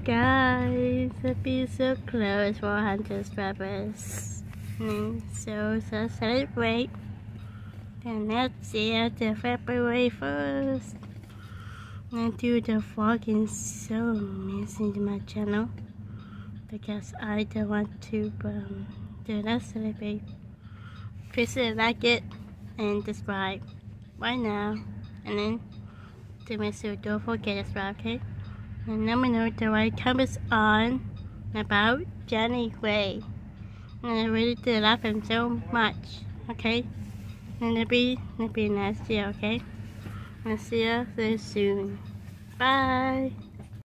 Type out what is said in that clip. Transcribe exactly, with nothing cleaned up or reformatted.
Guys, happy so close for one hundred subscribers. And so, so celebrate. And next year, the February first. And do the vlogging so amazing to my channel. Because I don't want to um, do that celebrate. Please like it and subscribe right now. And then to make sure don't forget to subscribe, okay? And let me know the right comments on about Johnny Way. And I really do love him so much, okay? And it'll be, it'll be nice year, okay? I'll see you very soon. Bye!